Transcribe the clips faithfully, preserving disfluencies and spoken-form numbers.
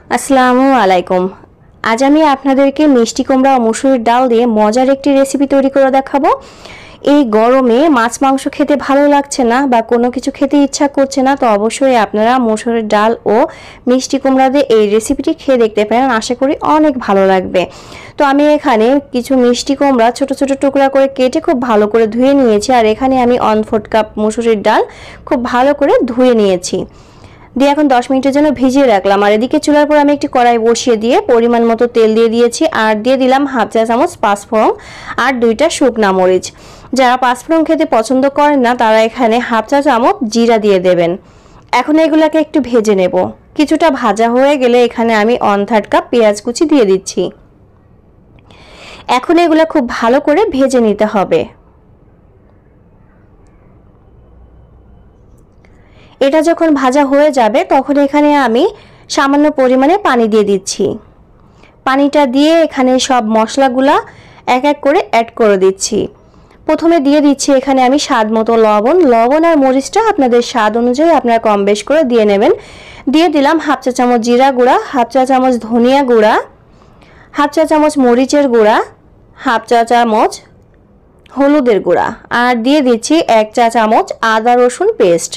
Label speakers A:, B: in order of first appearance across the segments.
A: আসসালামু আলাইকুম। আজ আমি আপনাদেরকে মিষ্টি কুমড়া ও মসুরের ডাল দিয়ে মজার একটি রেসিপি তৈরি করে দেখাবো। এই গরমে মাছ মাংস খেতে ভালো লাগছে না বা কোনো কিছু খেতে ইচ্ছা করছে না, তো অবশ্যই আপনারা মসুরের ডাল ও মিষ্টি কুমড়া দিয়ে এই রেসিপিটি খেয়ে দেখতে পারেন। আশা করি অনেক ভালো লাগবে। তো আমি এখানে কিছু মিষ্টি কুমড়া ছোট ছোট টুকরা করে কেটে খুব ভালো করে ধুয়ে নিয়েছি, আর এখানে আমি ওয়ান ফোর্থ কাপ মসুরের ডাল খুব ভালো করে ধুয়ে নিয়েছি, দিয়ে এখন দশ মিনিটের জন্য ভিজিয়ে রাখলাম। আর এদিকে চুলার পর আমি একটি কড়াই বসিয়ে দিয়ে পরিমাণ মতো তেল দিয়ে দিয়েছি, আর দিয়ে দিলাম হাফ চা চামচ পাঁচফোড়ন আর দুইটা শুকনা মরিচ। যারা পাঁচফোড়ন খেতে পছন্দ করেন না তারা এখানে হাফ চা চামচ জিরা দিয়ে দেবেন। এখন এগুলাকে একটু ভেজে নেব। কিছুটা ভাজা হয়ে গেলে এখানে আমি ওয়ান থার্ড কাপ পেঁয়াজ কুচি দিয়ে দিচ্ছি। এখন এগুলা খুব ভালো করে ভেজে নিতে হবে। এটা যখন ভাজা হয়ে যাবে তখন এখানে আমি সামান্য পরিমাণে পানি দিয়ে দিচ্ছি। পানিটা দিয়ে এখানে সব মশলাগুলা এক এক করে অ্যাড করে দিচ্ছি। প্রথমে দিয়ে দিচ্ছি এখানে আমি স্বাদ মতো লবণ। লবণ আর মরিচটা আপনাদের স্বাদ অনুযায়ী আপনারা কম বেশ করে দিয়ে নেবেন। দিয়ে দিলাম হাফ চা চামচ জিরা গুঁড়া, হাফ চা চামচ ধনিয়া গুঁড়া, হাফ চা চামচ মরিচের গুঁড়া, হাফ চা চামচ হলুদের গুঁড়া, আর দিয়ে দিচ্ছি এক চা চামচ আদা রসুন পেস্ট।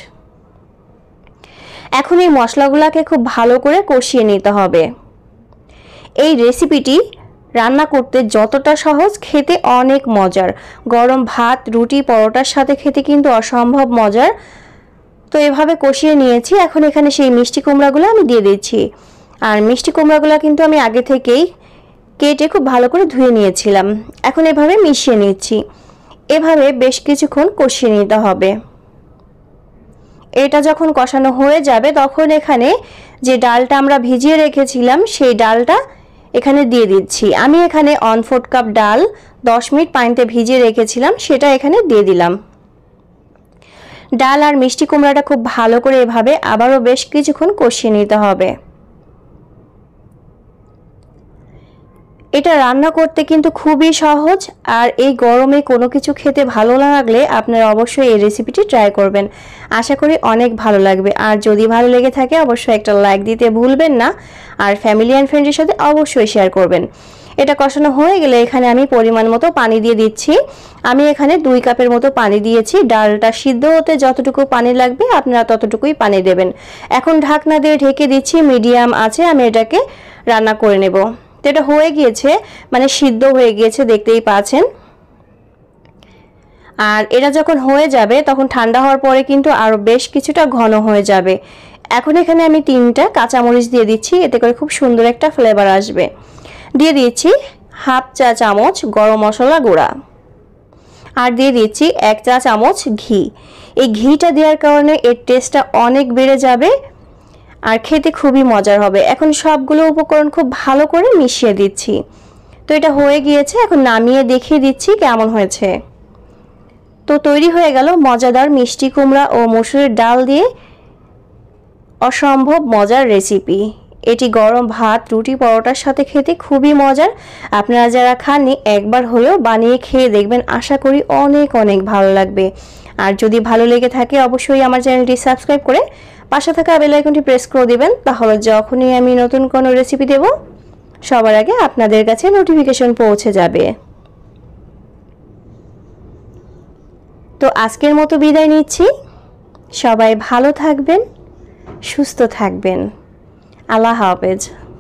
A: এখন এই মশলাগুলোকে খুব ভালো করে কষিয়ে নিতে হবে। এই রেসিপিটি রান্না করতে যতটা সহজ, খেতে অনেক মজার। গরম ভাত, রুটি, পরোটার সাথে খেতে কিন্তু অসম্ভব মজার। তো এভাবে কষিয়ে নিয়েছি। এখন এখানে সেই মিষ্টি কুমড়াগুলো আমি দিয়ে দিচ্ছি। আর মিষ্টি কুমড়াগুলো কিন্তু আমি আগে থেকেই কেটে খুব ভালো করে ধুয়ে নিয়েছিলাম। এখন এভাবে মিশিয়ে নিচ্ছি। এভাবে বেশ কিছুক্ষণ কষিয়ে নিতে হবে। এটা যখন কষানো হয়ে যাবে তখন এখানে যে ডালটা আমরা ভিজিয়ে রেখেছিলাম সেই ডালটা এখানে দিয়ে দিচ্ছি। আমি এখানে ওয়ান ফোর্থ কাপ ডাল দশ মিনিট পানিতে ভিজিয়ে রেখেছিলাম, সেটা এখানে দিয়ে দিলাম। ডাল আর মিষ্টি কুমড়াটা খুব ভালো করে এভাবে আবারও বেশ কিছুক্ষণ কষিয়ে নিতে হবে। এটা রান্না করতে কিন্তু খুবই সহজ, আর এই গরমে কোনো কিছু খেতে ভালো না লাগলে আপনারা অবশ্যই এই রেসিপিটি ট্রাই করবেন। আশা করি অনেক ভালো লাগবে। আর যদি ভালো লেগে থাকে অবশ্যই একটা লাইক দিতে ভুলবেন না, আর ফ্যামিলি অ্যান্ড ফ্রেন্ডের সাথে অবশ্যই শেয়ার করবেন। এটা কষানো হয়ে গেলে এখানে আমি পরিমাণ মতো পানি দিয়ে দিচ্ছি। আমি এখানে দুই কাপের মতো পানি দিয়েছি। ডালটা সিদ্ধ হতে যতটুকু পানি লাগবে আপনারা ততটুকুই পানি দেবেন। এখন ঢাকনা দিয়ে ঢেকে দিচ্ছি, মিডিয়াম আছে আমি এটাকে রান্না করে নেব। তো এটা হয়ে গিয়েছে, মানে সিদ্ধ হয়ে গিয়েছে, দেখতেই পাচ্ছেন। আর এটা যখন হয়ে যাবে তখন ঠান্ডা হওয়ার পরে কিন্তু আরও বেশ কিছুটা ঘন হয়ে যাবে। এখন এখানে আমি তিনটা কাঁচামরিচ দিয়ে দিচ্ছি, এতে করে খুব সুন্দর একটা ফ্লেভার আসবে। দিয়ে দিচ্ছি হাফ চা চামচ গরম মশলা গুঁড়া, আর দিয়ে দিচ্ছি এক চা চামচ ঘি। এই ঘিটা দেওয়ার কারণে এর টেস্টটা অনেক বেড়ে যাবে আর খেতে খুবই মজার হবে। এখন সবগুলো উপকরণ খুব ভালো করে মিশিয়ে দিচ্ছি। তো এটা হয়ে গিয়েছে, এখন নামিয়ে দেখিয়ে দিচ্ছি কেমন হয়েছে। তো তৈরি হয়ে গেল মজাদার মিষ্টি কুমড়া ও মসুরের ডাল দিয়ে অসম্ভব মজার রেসিপি। এটি গরম ভাত, রুটি, পরোটার সাথে খেতে খুবই মজার। আপনারা যারা খাননি একবার হলেও বানিয়ে খেয়ে দেখবেন, আশা করি অনেক অনেক ভালো লাগবে। আর যদি ভালো লেগে থাকে অবশ্যই আমার চ্যানেলটি সাবস্ক্রাইব করে পাশে থাকা বেল আইকনটি প্রেস করে দিবেন, তাহলে যখনই আমি নতুন কোনো রেসিপি দেব সবার আগে আপনাদের কাছে নোটিফিকেশন পৌঁছে যাবে। তো আজকের মতো বিদায় নিচ্ছি। সবাই ভালো থাকবেন, সুস্থ থাকবেন। আল্লাহ হাফেজ।